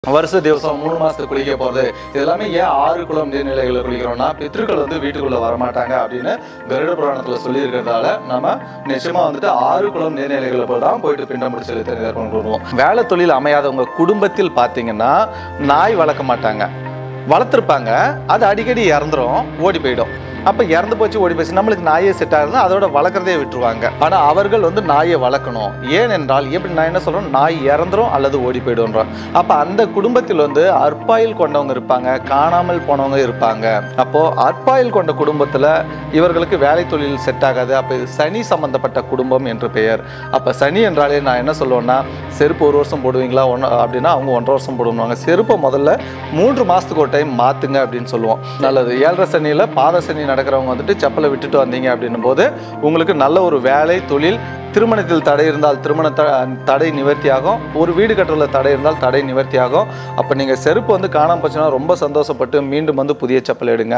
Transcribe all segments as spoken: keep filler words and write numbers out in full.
வருஷ திவசம் மூணு மாசத்துக்கு குளிக்க போறது இதெல்லாமே ஏன் ஆறு குளம் நீர்நிலைகளை குளிக்கிறோம்னா பித்ருக்கள் வந்து வீட்டுக்குள்ள வரமாட்டாங்க அப்படின்னு கருட புராணத்துல சொல்லி இருக்கிறதால நம்ம நிச்சயமா வந்துட்டு ஆறு குளம் நீர்நிலைகளை போய் தான் போயிட்டு பிண்டம் பிடிச்சி செலுத்த ஏற்பாடு பண்ணுவோம். வேலை தொழில் அமையாதவங்க குடும்பத்தில் பாத்தீங்கன்னா நாய் வளர்க்க மாட்டாங்க, வளர்த்துருப்பாங்க, அது அடிக்கடி இறந்துரும், ஓடி போயிடும். அப்போ இறந்து போச்சு ஓடி போச்சு, நம்மளுக்கு நாயை செட் ஆகுதுன்னா அதோட வளர்க்குறதே விட்டுருவாங்க. ஆனால் அவர்கள் வந்து நாயை வளர்க்கணும். ஏனென்றால் எப்படி நான் என்ன சொல்கிறேன், நாய் இறந்துரும் அல்லது ஓடி போய்டுன்றோம். அப்போ அந்த குடும்பத்தில் வந்து அற்பாயில் கொண்டவங்க இருப்பாங்க, காணாமல் போனவங்க இருப்பாங்க. அப்போது அற்பாயில் கொண்ட குடும்பத்தில் இவர்களுக்கு வேலை தொழில் செட் ஆகாது. அப்போ இது சனி சம்பந்தப்பட்ட குடும்பம் என்று பெயர். அப்போ சனி என்றாலே நான் என்ன சொல்லுவேன்னா, செருப்பு ஒரு வருஷம் போடுவீங்களா ஒன்று அப்படின்னா அவங்க ஒன்றரை வருஷம் போடுவாங்க. செருப்பை முதல்ல மூன்று மாதத்துக்கு ஒரு டைம் மாற்றுங்க அப்படின்னு சொல்லுவோம். நல்லது. ஏழரை சனியில் பாத சனி நடக்கிறவங்க வந்துட்டு செப்பலை விட்டுட்டு வந்தீங்க அப்படின்னும் போது உங்களுக்கு நல்ல ஒரு வேலை தொழில், திருமணத்தில் தடை இருந்தால் திருமண தடை நிவர்த்தியாகும், ஒரு வீடு கட்டுறதுல தடை இருந்தால் தடை நிவர்த்தியாகும். அப்போ நீங்கள் செருப்பு வந்து காணாமல் போச்சுன்னா ரொம்ப சந்தோஷப்பட்டு மீண்டும் வந்து புதிய செப்பல் எடுங்க.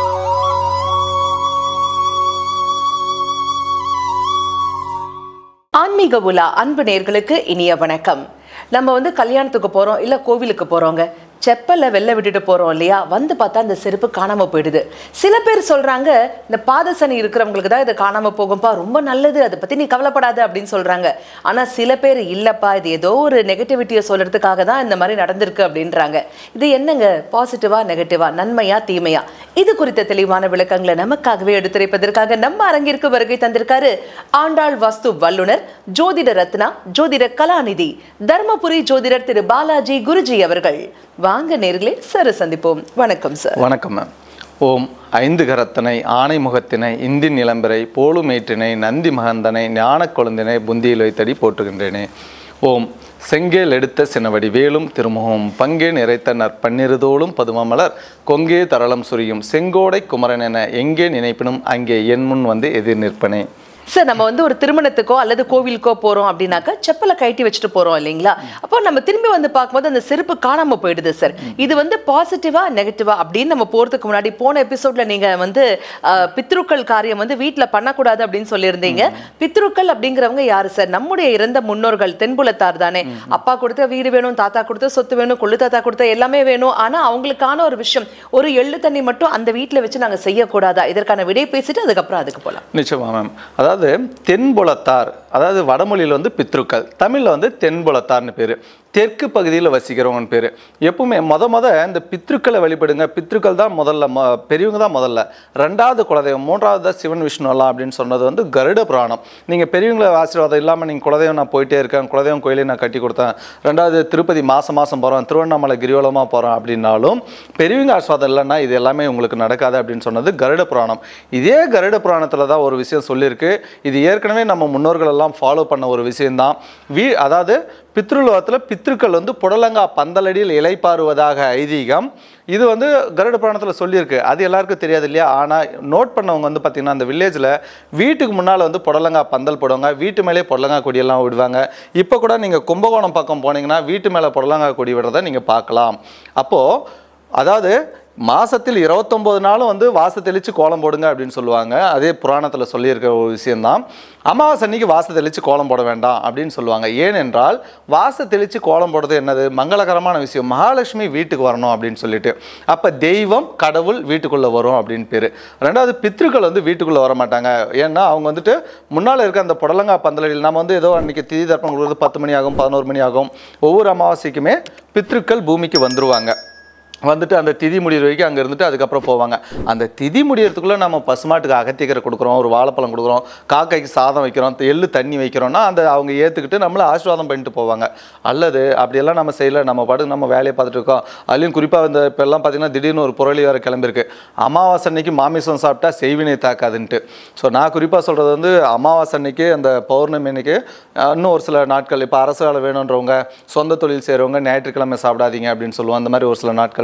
ஆன்மீக உலா அன்பு நேயர்களுக்கு இனிய வணக்கம். நம்ம வந்து கல்யாணத்துக்கு போறோம், இல்ல கோவிலுக்கு போறோங்க, செப்பல்ல வெளில விட்டுட்டு போறோம் இல்லையா, வந்து பார்த்தா அந்த செருப்பு காணாம போயிடுது. சில பேர் சொல்றாங்க, இந்த பாதசனி இருக்கிறவங்களுக்கு தான் இது காணாம போகும்பா, ரொம்ப நல்லது, அதை பத்தி நீ கவலைப்படாத அப்படின்னு சொல்றாங்க. ஆனா சில பேர் இல்லப்பா, இது ஏதோ ஒரு நெகட்டிவிட்டியை சொல்றதுக்காக தான் இந்த மாதிரி நடந்திருக்கு அப்படின்றாங்க. இது என்னங்க, பாசிட்டிவா நெகட்டிவா, நன்மையா தீமையா? இது குறித்த தெளிவான விளக்கங்களை நமக்காகவே எடுத்துரைப்பதற்காக நம்ம அரங்கிற்கு வருகை தந்திருக்காரு ஆண்டாள் வாஸ்து வல்லுனர், ஜோதிட ரத்னா, ஜோதிட கலாநிதி, தர்மபுரி ஜோதிடர் திரு பாலாஜி குருஜி அவர்கள். வாங்க நேர்களே, சார் சந்திப்போம். வணக்கம் சார். வணக்கம் மேம். ஓம் ஐந்து கரத்தனை, ஆணை முகத்தினை, இந்தி நிலம்பரை, போலுமேற்றினை, நந்தி மகந்தனை, ஞான கொழுந்தினை, புந்தியில் வைத்தடி போற்றுகின்றேனே. ஓம் செங்கேல் எடுத்த சினவடி வேலும் திருமுகம், பங்கே நிறைத்த நற்பன்னிருதோளும் பதுமமலர், கொங்கே தரளம் சுரியும் செங்கோடை குமரன் என எங்கே நினைப்பினும் அங்கே என் முன் வந்து எதிர் நிற்பனே. சார், நம்ம வந்து ஒரு திருமணத்துக்கோ அல்லது கோவிலுக்கோ போறோம் அப்படின்னாக்கா செப்பலை கட்டி வச்சுட்டு போறோம் இல்லைங்களா? அப்போ நம்ம திரும்பி வந்து பார்க்கும்போது அந்த செருப்பு காணாம போயிடுது சார். இது வந்து பாசிட்டிவா நெகட்டிவா அப்படின்னு நம்ம போறதுக்கு முன்னாடி போன எபிசோட்ல நீங்க வந்து பித்ருக்கள் காரியம் வந்து வீட்டுல பண்ணக்கூடாது அப்படின்னு சொல்லியிருந்தீங்க. பித்ருக்கள் அப்படிங்கிறவங்க யாரு சார்? நம்முடைய இறந்த முன்னோர்கள், தென்புலத்தார் தானே. அப்பா கொடுத்த வீடு வேணும், தாத்தா கொடுத்த சொத்து வேணும், கொள்ளு தாத்தா கொடுத்த எல்லாமே வேணும். ஆனா அவங்களுக்கான ஒரு விஷயம், ஒரு எள்ளு தண்ணி மட்டும் அந்த வீட்டுல வச்சு நாங்க செய்யக்கூடாதா? இதற்கான விடை பேசிட்டு அதுக்கப்புறம் அதுக்கு போலாம். நிச்சயமா மேம். அதாவது தென்புலத்தார், அதாவது வடமொழியில் வந்து பித்ருக்கள், தமிழில் வந்து தென்புலத்தார்னு பேர். தெற்கு பகுதியில் வசிக்கிறவங்கன்னு பேர். எப்பவுமே மொத மொத இந்த பித்ருக்களை வழிபடுங்க. பித்ருக்கள் தான் முதல்ல, பெரியவங்க தான் முதல்ல, ரெண்டாவது குலதெய்வம், மூன்றாவது தான் சிவன் விஷ்ணு எல்லாம் அப்படின்னு சொன்னது வந்து கருட புராணம். நீங்கள் பெரியவங்களை ஆசீர்வாதம் இல்லாமல் நீங்கள் குலதெய்வம் நான் போயிட்டே இருக்கேன், குலதெய்வம் கோயிலே நான் கட்டி கொடுத்தேன், ரெண்டாவது திருப்பதி மாதம் மாதம் போகிறோம், திருவண்ணாமலை கிரிவலமாக போகிறோம் அப்படின்னாலும் பெரியவங்க ஆசீர்வாதம் இல்லைன்னா இது எல்லாமே உங்களுக்கு நடக்காது அப்படின்னு சொன்னது கருட புராணம். இதே கருட புராணத்தில் தான் ஒரு விஷயம் சொல்லியிருக்கு. இது ஏற்கனவே நம்ம முன்னோர்கள் எல்லாம் ஃபாலோ பண்ண ஒரு விஷயம்தான். வீ அதாவது பித்ருலோகத்தில் பித்ருக்கள் வந்து புடலங்கா பந்தலடியில் இலைப்பாறுவதாக ஐதீகம். இது வந்து கருட புராணத்தில் சொல்லியிருக்கு. அது எல்லாருக்கும் தெரியாது இல்லையா? ஆனால் நோட் பண்ணவங்க வந்து பார்த்திங்கன்னா அந்த வில்லேஜில் வீட்டுக்கு முன்னால் வந்து புடலங்கா பந்தல் போடுவாங்க, வீட்டு மேலே புடலங்கா கொடியெல்லாம் விடுவாங்க. இப்போ கூட நீங்கள் கும்பகோணம் பக்கம் போனீங்கன்னா வீட்டு மேலே புடலங்கா கொடி விடுறதை நீங்கள் பார்க்கலாம். அப்போது அதாவது மாதத்தில் இருபத்தொம்போது நாளும் வந்து வாச தெளித்து கோலம் போடுங்க அப்படின்னு சொல்லுவாங்க. அதே புராணத்தில் சொல்லியிருக்க ஒரு விஷயந்தான். அமாவாசை அன்னைக்கு வாச தெளித்து கோலம் போட வேண்டாம் அப்படின்னு சொல்லுவாங்க. ஏனென்றால் வாச தெளித்து கோலம் போடுறது என்னது, மங்களகரமான விஷயம், மகாலட்சுமி வீட்டுக்கு வரணும் அப்படின்னு சொல்லிட்டு. அப்போ தெய்வம் கடவுள் வீட்டுக்குள்ளே வரும் அப்படின்னு பேர். ரெண்டாவது பித்ருக்கள் வந்து வீட்டுக்குள்ளே வர மாட்டாங்க. ஏன்னா அவங்க வந்துட்டு முன்னால் இருக்க அந்த புடலங்கா பந்தலில் நம்ம வந்து ஏதோ அன்றைக்கி திதி தர்ப்பணம் கொடுக்குறது பத்து மணி ஆகும், பதினோரு மணி ஆகும். ஒவ்வொரு அமாவாசைக்குமே பித்ருக்கள் பூமிக்கு வந்துருவாங்க. வந்துட்டு அந்த திதி முடிகிற வரைக்கும் அங்கே இருந்துட்டு அதுக்கப்புறம் போவாங்க. அந்த திதி முடியறதுக்குள்ளே நம்ம பசுமாட்டுக்கு அகத்திக்கரை கொடுக்குறோம், ஒரு வாழைப்பழம் கொடுக்குறோம், காக்கைக்கு சாதம் வைக்கிறோம், எள்ளு தண்ணி வைக்கிறோம்னா அந்த அவங்க ஏற்றுக்கிட்டு நம்மளை ஆசீர்வாதம் பண்ணிட்டு போவாங்க. அல்லது அப்படியெல்லாம் நம்ம செய்யலை, நம்ம பாட்டுக்கு நம்ம வேலையை பார்த்துட்டு இருக்கோம். அதுலேயும் குறிப்பாக இந்த இப்போ எல்லாம் பார்த்திங்கன்னா திடீர்னு ஒரு புரளி வேறு கிளம்பிருக்கு, அமாவாசை அன்னைக்கு மாமிசம் சாப்பிட்டா செய்வினை தாக்காதுன்ட்டு. ஸோ நான் குறிப்பாக சொல்கிறது வந்து அமாவாசை அன்னைக்கு அந்த பௌர்ணமி அன்னைக்கு இன்னும் ஒரு சில நாட்கள், இப்போ அரசு வேலை வேணுன்றவங்க, சொந்த தொழில் செய்கிறவங்க ஞாயிற்றுக்கிழமை சாப்பிடாதீங்க அப்படின்னு சொல்லுவோம். அந்த மாதிரி ஒரு சில நாட்கள்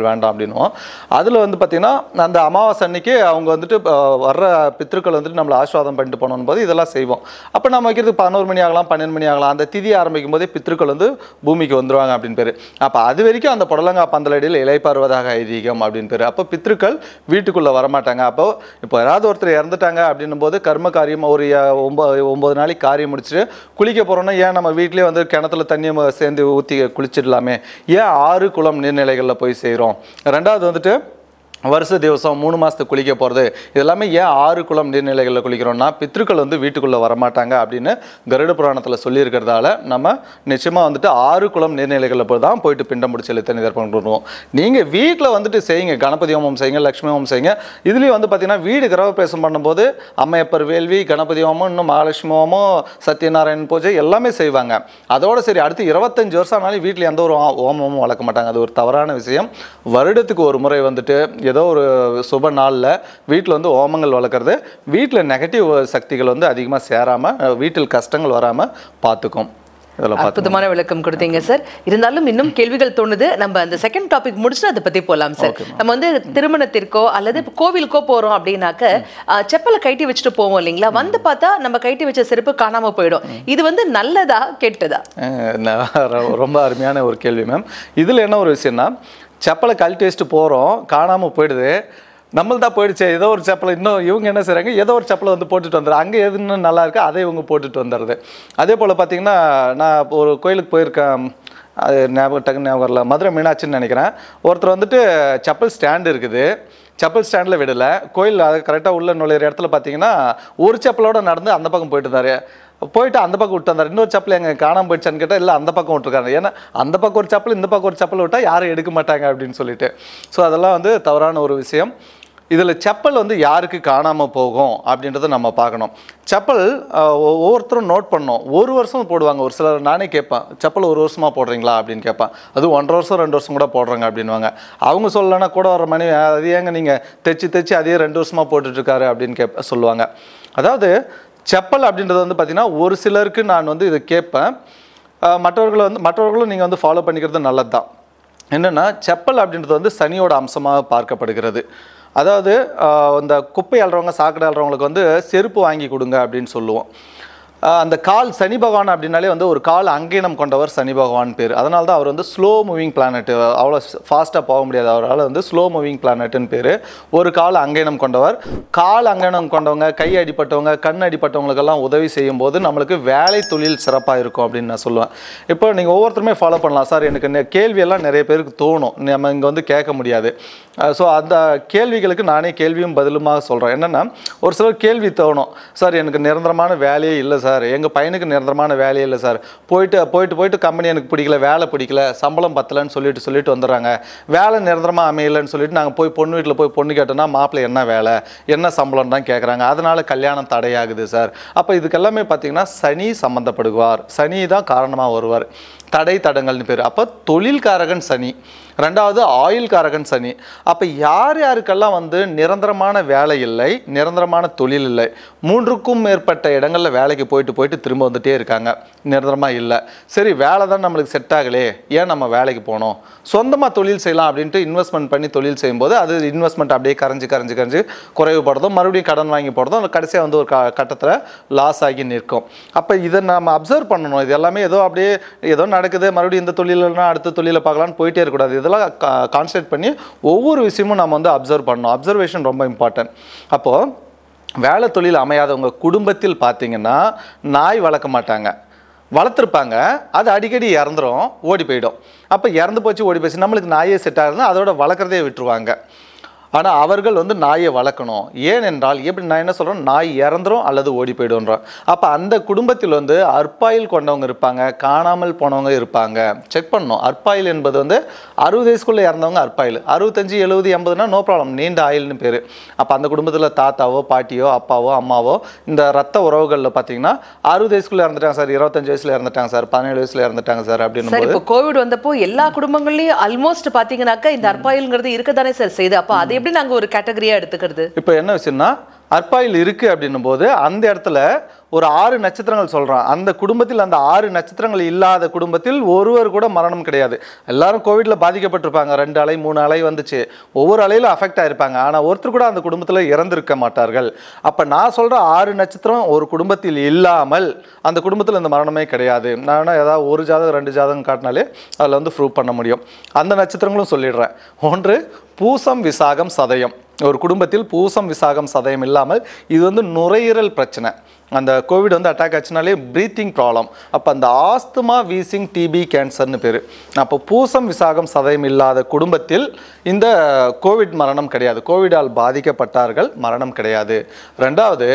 வேண்டாம் அப்படின்னுவோம். அதில் வந்து பார்த்திங்கன்னா அந்த அமாவாசை அன்னைக்கு அவங்க வந்துட்டு வர்ற பித்ருக்கள் வந்துட்டு நம்மளை ஆசீர்வாதம் பண்ணிட்டு போனோம் போது இதெல்லாம் செய்வோம். அப்போ நம்ம வைக்கிறது பதினோரு மணி ஆகலாம், பன்னெண்டு மணி ஆகலாம். அந்த திதி ஆரம்பிக்கும் போதே பித்ருக்கள் வந்து பூமிக்கு வந்துருவாங்க அப்படின்னு பேர். அப்போ அது வரைக்கும் அந்த புடலங்கா பந்தலடியில் இலைப்பாறுவதாக ஐதீகம் அப்படின்னு பேர். அப்போ பித்ருக்கள் வீட்டுக்குள்ளே வரமாட்டாங்க. அப்போ இப்போ யாராவது ஒருத்தர் இறந்துட்டாங்க அப்படின்னும் போது கர்ம காரியம் ஒரு ஒன்பது ஒம்பது நாளைக்கு காரியம் முடிச்சுட்டு குளிக்க போகிறோன்னா ஏன் நம்ம வீட்டிலே வந்து கிணத்துல தண்ணியை சேர்ந்து ஊற்றி குளிச்சிடலாமே, ஏன் ஆறு குளம் நீர்நிலைகளில் போய் செய்கிறோம்? ரெண்டாவது வந்துட்டு வருஷ திவசம் மூணு மாதத்துக்கு குளிக்க போகிறது இதெல்லாமே ஏன் ஆறு குளம் நீர்நிலைகளில் குளிக்கிறோம்னா பித்ருக்கள் வந்து வீட்டுக்குள்ளே வரமாட்டாங்க அப்படின்னு கருட புராணத்தில் சொல்லியிருக்கிறதால நம்ம நிச்சயமாக வந்துட்டு ஆறு குளம் நீர்நிலைகளில் போய் தான் போயிட்டு பிண்டம் பிடிச்சி எழுத்தனி தர்ப்பணம் பண்ணுவோம். நீங்கள் வீட்டில் வந்துட்டு செய்யுங்க, கணபதி ஹோமம் செய்யுங்க, லக்ஷ்மி ஹோமம் செய்யுங்க. இதுலேயும் வந்து பார்த்திங்கன்னா வீடு கிரகப்பிரவேசம் பண்ணும்போது அம்மையப்பர் வேள்வி, கணபதி ஹோமம், இன்னும் மகாலட்சுமி ஹோமம், சத்யநாராயணன் பூஜை எல்லாமே செய்வாங்க. அதோடு சரி அடுத்து இருபத்தஞ்சு வருஷம் ஆனாலும் வீட்டில் எந்த ஒரு ஹோமமும் வளர்க்க மாட்டாங்க. அது ஒரு தவறான விஷயம். வருடத்துக்கு ஒரு முறை வந்துட்டு ஏதோ ஒரு சுப நாளில் வீட்டில் வந்து ஹோமங்கள் வளர்க்குறது வீட்டில் நெகட்டிவ் சக்திகள் வந்து அதிகமாக சேராமல் வீட்டில் கஷ்டங்கள் வராமல் பார்த்துக்கும். அற்புதமான விளக்கம் கொடுத்தீங்க சார். இருந்தாலும் இன்னும் கேள்விகள் தோணுது. நம்ம அந்த செகண்ட் டாபிக் முடிச்சுட்டு அதை பத்தி போலாம் சார். நம்ம வந்து திருமணத்திற்கோ அல்லது கோவிலுக்கோ போறோம் அப்படின்னாக்க செப்பலை கைட்டி வச்சுட்டு போவோம் இல்லைங்களா? வந்து பார்த்தா நம்ம கைட்டி வச்ச செருப்பு காணாம போயிடும். இது வந்து நல்லதா கெட்டதா? ரொம்ப அருமையான ஒரு கேள்வி மேம். இதுல என்ன ஒரு விஷயம்னா, செப்பலை கழட்டி வச்சுட்டு போகிறோம், காணாமல் போயிடுது, நம்மள் தான் போயிடுச்சு. ஏதோ ஒரு செப்பலை இன்னும் இவங்க என்ன செய்கிறாங்க, ஏதோ ஒரு செப்பலை வந்து போட்டுட்டு வந்துடுறாங்க. அங்கே எது இன்னும் நல்லா இருக்குது அதை இவங்க போட்டுட்டு வந்துடுறது. அதே போல் பார்த்திங்கன்னா நான் ஒரு கோயிலுக்கு போயிருக்கேன், அது ஞாபகம் டக்குன்னு ஞாபகம் வரல, மதுரை மீனாட்சின்னு நினைக்கிறேன். ஒருத்தர் வந்துட்டு செப்பல் ஸ்டாண்டு இருக்குது, செப்பல் ஸ்டாண்டில் விடலை, கோயில் அதை கரெக்டாக உள்ள நுழையிற இடத்துல பார்த்தீங்கன்னா ஒரு செப்பலோடு நடந்து அந்த பக்கம் போயிட்டு இருந்தார். போயிட்டு அந்த பக்கம் விட்டு வந்தார். இன்னொரு செப்பல் எங்கே காணாமல் போயிடுச்சான்னு கேட்டால் இல்லை அந்த பக்கம் விட்டுருக்காங்க. ஏன்னா அந்த பக்கம் ஒரு செப்பல் இந்த பக்கம் ஒரு செப்பல் விட்டால் யாரும் எடுக்க மாட்டாங்க அப்படின்னு சொல்லிட்டு. ஸோ அதெல்லாம் வந்து தவறான ஒரு விஷயம். இதில் செப்பல் வந்து யாருக்கு காணாமல் போகும் அப்படின்றத நம்ம பார்க்கணும். செப்பல் ஒவ்வொருத்தரும் நோட் பண்ணோம். ஒரு வருஷம் போடுவாங்க. ஒரு சிலர் நானே கேட்பேன், செப்பல் ஒரு வருஷமாக போடுறீங்களா அப்படின்னு கேட்பேன். அது ஒன்றரை வருஷம் ரெண்டு வருஷம் கூட போடுறாங்க அப்படின்வாங்க. அவங்க சொல்லலைன்னா கூட வர மணி அது ஏங்க நீங்கள் தைச்சி தைச்சி அதே ரெண்டு வருஷமாக போட்டுட்ருக்காரு அப்படின்னு கேட்ப சொல்லுவாங்க. அதாவது செப்பல் அப்படின்றது வந்து பார்த்திங்கன்னா ஒரு சிலருக்கு நான் வந்து இதை கேட்பேன், மற்றவர்களை வந்து மற்றவர்களும் நீங்கள் வந்து ஃபாலோ பண்ணிக்கிறது நல்லது தான். என்னென்னா செப்பல் அப்படின்றது வந்து சனியோட அம்சமாக பார்க்கப்படுகிறது. அதாவது இந்த குப்பை அள்ளுறவங்க சாக்கடை அள்ளுறவங்களுக்கு வந்து செருப்பு வாங்கி கொடுங்க அப்படின்னு சொல்லுவோம். அந்த கால் சனி பகவான் அப்படின்னாலே வந்து ஒரு கால் அங்கீனம் கொண்டவர் சனி பகவான் பேர். அதனால தான் அவர் வந்து ஸ்லோ மூவிங் பிளானட், அவ்வளோ ஃபாஸ்ட்டாக போக முடியாது அவரால், வந்து ஸ்லோ மூவிங் பிளானட்டுன்னு பேர். ஒரு கால் அங்கீனம் கொண்டவர். கால் அங்கீனம் கொண்டவங்க, கை அடிப்பட்டவங்க, கண் அடிப்பட்டவங்களுக்கெல்லாம் உதவி செய்யும் போது நம்மளுக்கு வேலை தொழில் சிறப்பாக இருக்கும் அப்படின்னு நான் சொல்லுவேன். இப்போ நீங்கள் ஒவ்வொருத்தருமே ஃபாலோ பண்ணலாம். சார் எனக்கு கேள்வியெல்லாம் நிறைய பேருக்கு தோணும், நம்ம இங்கே வந்து கேட்க முடியாது. ஸோ அந்த கேள்விகளுக்கு நானே கேள்வியும் பதிலுமாக சொல்கிறேன். என்னென்னா ஒரு சிலர் கேள்வி தோணும், சார் எனக்கு நிரந்தரமான வேலையே இல்லை சார், எங்கள் பையனுக்கு நிரந்தரமான வேலையே இல்லை சார், போயிட்டு போயிட்டு போயிட்டு கம்பெனி எனக்கு பிடிக்கல, வேலை பிடிக்கல, சம்பளம் பத்தலைன்னு சொல்லிட்டு சொல்லிட்டு வந்துடுறாங்க, வேலை நிரந்தரமாக அமையலைன்னு சொல்லிட்டு நாங்கள் போய் பொண்ணு வீட்டில் போய் பொண்ணு கேட்டோன்னா மாப்பிள்ளை என்ன வேலை என்ன சம்பளம் தான் கேட்குறாங்க, அதனால் கல்யாணம் தடையாகுது சார். அப்போ இதுக்கெல்லாமே பார்த்தீங்கன்னா சனி சம்மந்தப்படுவார், சனி தான் காரணமாக வருவார். தடை தடங்கள்னு பேர். அப்போ தொழில்காரகன் சனி, ரெண்டாவது ஆயுள் காரகன் சனி. அப்போ யார் யாருக்கெல்லாம் வந்து நிரந்தரமான வேலை இல்லை, நிரந்தரமான தொழில் இல்லை, மூன்றுக்கும் மேற்பட்ட இடங்களில் வேலைக்கு போயிட்டு போயிட்டு திரும்ப வந்துட்டே இருக்காங்க, நிரந்தரமாக இல்லை, சரி வேலை தான் நம்மளுக்கு செட் ஆகலே, ஏன் நம்ம வேலைக்கு போனோம், சொந்தமாக தொழில் செய்யலாம் அப்படின்ட்டு இன்வெஸ்ட்மெண்ட் பண்ணி தொழில் செய்யும்போது அது இன்வெஸ்ட்மெண்ட் அப்படியே கரைஞ்சி கரைஞ்சி கரைஞ்சி குறைவுபடுறதும் மறுபடியும் கடன் வாங்கி போடுறதும் கடைசியாக வந்து ஒரு க கட்டத்தில் லாஸ் ஆகி நிற்கும். அப்போ இதை நம்ம அப்சர்வ் பண்ணணும். இது எல்லாமே ஏதோ அப்படியே ஏதோ நடக்குது, மறுபடியும் இந்த தொழிலனா அடுத்த தொழிலை பார்க்கலான்னு போயிட்டே இருக்கக்கூடாது. இதெல்லாம் கான்சன்ட்ரேட் பண்ணி ஒவ்வொரு விஷயமும் நம்ம வந்து அப்சர்வ் பண்ணணும். அப்சர்வேஷன் ரொம்ப இம்பார்ட்டன்ட். அப்போது வேலை தொழில் அமையாதவங்க குடும்பத்தில் பார்த்தீங்கன்னா நாய் வளர்க்க மாட்டாங்க, வளர்த்துருப்பாங்க, அது அடிக்கடி இறந்துரும், ஓடி போயிடும். அப்போ இறந்து போச்சு ஓடி போச்சு, நம்மளுக்கு நாயே செட் ஆகுதுன்னா அதோட வளர்க்குறதே விட்டுருவாங்க. ஆனால் அவர்கள் வந்து நாயை வளர்க்கணும். ஏனென்றால் எப்படி நான் என்ன சொல்கிறேன், நாய் இறந்துரும் அல்லது ஓடி போய்டுன்றோம். அப்போ அந்த குடும்பத்தில் வந்து அற்பாயில் கொண்டவங்க இருப்பாங்க, காணாமல் போனவங்க இருப்பாங்க. செக் பண்ணணும். அற்பாயில் என்பது வந்து அறுபது வயசுக்குள்ளே இறந்தவங்க அற்பாயில், அறுபத்தஞ்சு எழுபது எண்பதுனா நோ ப்ராப்ளம், நீண்ட ஆயில்னு பேர். அப்போ அந்த குடும்பத்தில் தாத்தாவோ பாட்டியோ அப்பாவோ அம்மாவோ இந்த ரத்த உறவுகளில் பார்த்தீங்கன்னா அறுபது வயசுக்குள்ளே இறந்துட்டாங்க சார், இருபத்தஞ்சு வயசுல இறந்துட்டாங்க சார், பதினேழு வயசுல இறந்துட்டாங்க சார் அப்படின்னு. இப்போ கோவிட் வந்தப்போ எல்லா குடும்பங்கள்லையும் ஆல்மோஸ்ட் பார்த்தீங்கன்னாக்கா இந்த அற்பாயில்ங்கிறது இருக்கதானே சார் செய்யுது. அப்போ அதை எப்படி நாங்கள் ஒரு கேட்டகரியா எடுத்துக்கிறது? இப்போ என்ன விஷயம்னா அற்பாயில் இருக்குது அப்படின்னும் போது அந்த இடத்துல ஒரு ஆறு நட்சத்திரங்கள் சொல்கிறோம். அந்த குடும்பத்தில் அந்த ஆறு நட்சத்திரங்கள் இல்லாத குடும்பத்தில் ஒருவர் கூட மரணம் கிடையாது. எல்லாரும் கோவிட்ல பாதிக்கப்பட்டிருப்பாங்க. ரெண்டு அலை மூணு அலை வந்துச்சு. ஒவ்வொரு அலையிலும் அஃபெக்ட் ஆயிருப்பாங்க. ஆனால் ஒருத்தர் கூட அந்த குடும்பத்தில் இறந்திருக்க மாட்டார்கள். அப்போ நான் சொல்கிற ஆறு நட்சத்திரம் ஒரு குடும்பத்தில் இல்லாமல் அந்த குடும்பத்தில் இந்த மரணமே கிடையாது. நான் ஏதாவது ஒரு ஜாதகம் ரெண்டு ஜாதகம் காட்டினாலே அதில் வந்து ப்ரூவ் பண்ண முடியும். அந்த நட்சத்திரங்களும் சொல்லிடுறேன். ஒன்று பூசம் விசாகம் சதயம். ஒரு குடும்பத்தில் பூசம் விசாகம் சதயம் இல்லாமல் இது வந்து நுரையீரல் பிரச்சனை. அந்த கோவிட் வந்து அட்டாக் ஆச்சுனாலே ப்ரீத்திங் ப்ராப்ளம். அப்போ அந்த ஆஸ்துமா வீசிங் டிபி கேன்சர்னு பேர். அப்போ பூசம் விசாகம் சதயம் இல்லாத குடும்பத்தில் இந்த கோவிட் மரணம் கிடையாது. கோவிடால் பாதிக்கப்பட்டார்கள், மரணம் கிடையாது. ரெண்டாவது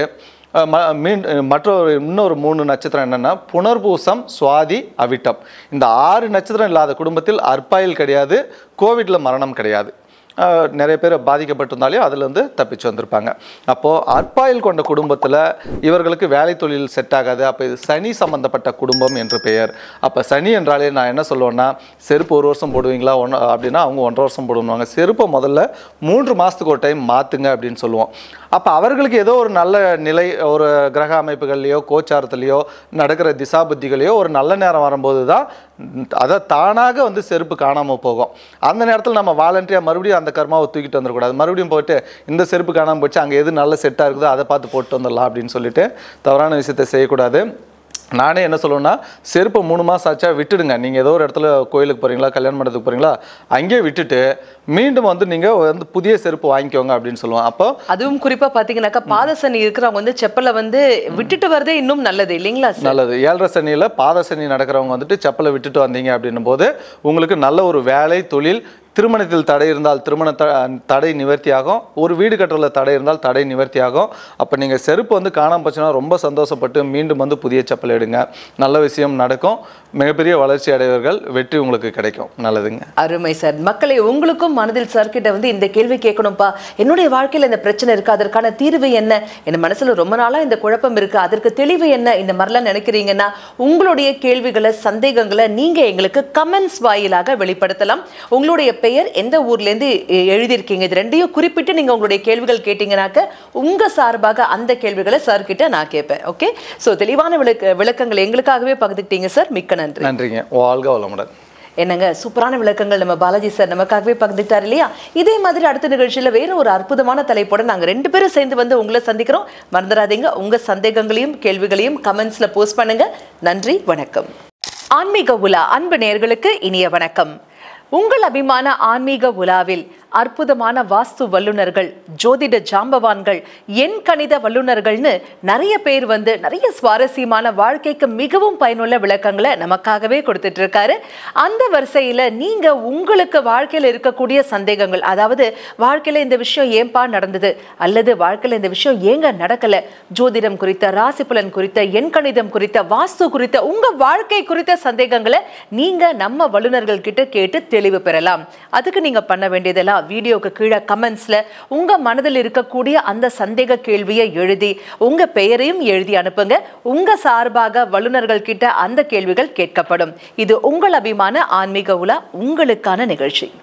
மீன் மற்றொரு இன்னொரு மூணு நட்சத்திரம் என்னென்னா புனர்பூசம் சுவாதி அவிட்டம். இந்த ஆறு நட்சத்திரம் இல்லாத குடும்பத்தில் அற்பாயில் கிடையாது, கோவிடில் மரணம் கிடையாது. நிறைய பேர் பாதிக்கப்பட்டிருந்தாலே அதில் வந்து தப்பிச்சு வந்திருப்பாங்க. அப்போது அற்பாயில் கொண்ட குடும்பத்தில் இவர்களுக்கு வேலை தொழில் செட் ஆகாது. அப்போ இது சனி சம்மந்தப்பட்ட குடும்பம் என்று பெயர். அப்போ சனி என்றாலே நான் என்ன சொல்லுவேன்னா, செருப்பு ஒரு வருஷம் போடுவீங்களா ஒன்று அப்படின்னா அவங்க ஒன்றரை வருஷம் போடுவாங்க. செருப்பை முதல்ல மூன்று மாதத்துக்கு ஒரு டைம் மாற்றுங்க அப்படின்னு சொல்லுவோம். அப்போ அவர்களுக்கு ஏதோ ஒரு நல்ல நிலை, ஒரு கிரக அமைப்புகள்லையோ கோச்சாரத்துலேயோ நடக்கிற திசா புத்திகளையோ ஒரு நல்ல நேரம் வரும்போது தான் அதை தானாக வந்து செருப்பு காணாமல் போகும். அந்த நேரத்தில் நம்ம வாலண்டியாக மறுபடியும் அந்த கர்மாவை தூக்கிட்டு வந்துடக்கூடாது. மறுபடியும் போயிட்டு இந்த செருப்பு காணாமல் போச்சு, அங்கே எது நல்ல செட்டாக இருக்குதோ அதை பார்த்து போட்டு வந்துடலாம் அப்படின்னு சொல்லிட்டு தவறான விஷயத்தை செய்யக்கூடாது. நானே என்ன சொல்லுவேன்னா, செருப்பை மூணு மாதம் ஆச்சா விட்டுடுங்க. நீங்கள் ஏதோ ஒரு இடத்துல கோயிலுக்கு போகிறீங்களா, கல்யாணம் பண்ணுறதுக்கு போகிறீங்களா, அங்கேயே விட்டுட்டு மீண்டும் வந்து நீங்கள் வந்து புதிய செருப்பு வாங்கிக்கோங்க அப்படின்னு சொல்லுவோம். அப்போ அதுவும் குறிப்பாக பார்த்தீங்கன்னாக்கா பாதசனி இருக்கிறவங்க வந்து செப்பலை வந்து விட்டுட்டு வரதே இன்னும் நல்லது இல்லைங்களா? நல்லது. ஏழரை சனியில் பாதசனி நடக்கிறவங்க வந்துட்டு செப்பலை விட்டுட்டு வந்தீங்க அப்படின்னும் போது உங்களுக்கு நல்ல ஒரு வேலை தொழில், திருமணத்தில் தடை இருந்தால் திருமண த தடை நிவர்த்தியாகும். ஒரு வீடு கட்டுறதுல தடை இருந்தால் தடை நிவர்த்தியாகும். அப்போ நீங்கள் செருப்பு வந்து காணாமல் போச்சுன்னா ரொம்ப சந்தோஷப்பட்டு மீண்டும் வந்து புதிய செப்பல் எடுங்க. நல்ல விஷயம் நடக்கும். மிகப்பெரிய வளர்ச்சி அடைவர்கள், வெற்றி உங்களுக்கு கிடைக்கும். நல்லதுங்க. அருமை சார். மக்களை உங்களுக்கும் மனதில் சார் கிட்ட வந்து இந்த கேள்வி கேட்கணும்ப்பா, என்னுடைய வாழ்க்கையில் இந்த பிரச்சனை இருக்கு, அதற்கான தீர்வு என்ன, என் மனசுல ரொம்ப நாளா இந்த குழப்பம் இருக்கு, அதற்கு தெளிவு என்ன, இந்த மாதிரிலாம் நினைக்கிறீங்கன்னா உங்களுடைய கேள்விகளை சந்தேகங்களை நீங்க எங்களுக்கு கமெண்ட்ஸ் வாயிலாக வெளிப்படுத்தலாம். உங்களுடைய பெயர், எந்த ஊர்ல இருந்து எழுதியிருக்கீங்க, இது ரெண்டையும் குறிப்பிட்டு நீங்க உங்களுடைய கேள்விகள் கேட்டீங்கன்னாக்க உங்க சார்பாக அந்த கேள்விகளை சார் கிட்ட நான் கேட்பேன். ஓகே, சோ தெளிவான விளக்க விளக்கங்கள் எங்களுக்காகவே பகிர்ந்துக்கிட்டீங்க சார். மிக்க நன்றி. நன்றிங்க. வாழ்க வளமுடன். என்னங்க சூப்பரான விளக்கங்கள் நம்ம பாலாஜி சார் நமக்காகவே பகிர்ந்துட்டார் இல்லையா? இதே மாதிரி அடுத்த நிகழ்ச்சியில வேற ஒரு அற்புதமான தலைப்போட நாங்க ரெண்டு பேரும் சேர்ந்து வந்து உங்களை சந்திக்கிறோம். மறந்துடாதீங்க, உங்க சந்தேகங்களையும் கேள்விகளையும் கமெண்ட்ஸ்ல போஸ்ட் பண்ணுங்க. நன்றி, வணக்கம். ஆன்மீக உலா அன்பு நேயர்களுக்கு இனிய வணக்கம். உங்கள் அபிமான ஆன்மீக உலாவில் அற்புதமான வாஸ்து வல்லுநர்கள், ஜோதிட ஜாம்பவான்கள், எண் கணித வல்லுநர்கள்னு நிறைய பேர் வந்து நிறைய சுவாரஸ்யமான வாழ்க்கைக்கு மிகவும் பயனுள்ள விளக்கங்களை நமக்காகவே கொடுத்துட்டு இருக்காரு. அந்த வரிசையில நீங்க உங்களுக்கு வாழ்க்கையில இருக்கக்கூடிய சந்தேகங்கள், அதாவது வாழ்க்கையில இந்த விஷயம் ஏன்பா நடந்தது, அல்லது வாழ்க்கையில இந்த விஷயம் ஏங்க நடக்கல, ஜோதிடம் குறித்த, ராசி பலன் குறித்த, எண் கணிதம் குறித்த, வாஸ்து குறித்த, உங்க வாழ்க்கை குறித்த சந்தேகங்களை நீங்க நம்ம வல்லுநர்கள் கிட்ட கேட்டு தெளிவு பெறலாம். அதுக்கு நீங்க பண்ண வேண்டியதெல்லாம் வீடியோக்கு கீழே கமெண்ட்ஸ்ல உங்க மனதில் இருக்கக்கூடிய அந்த சந்தேக கேள்வியை எழுதி உங்க பெயரையும் எழுதி அனுப்புங்க. உங்க சார்பாக வல்லுநர்கள் கிட்ட அந்த கேள்விகள் கேட்கப்படும். இது உங்கள் அபிமான ஆன்மீக உலா, உங்களுக்கான நிகழ்ச்சி.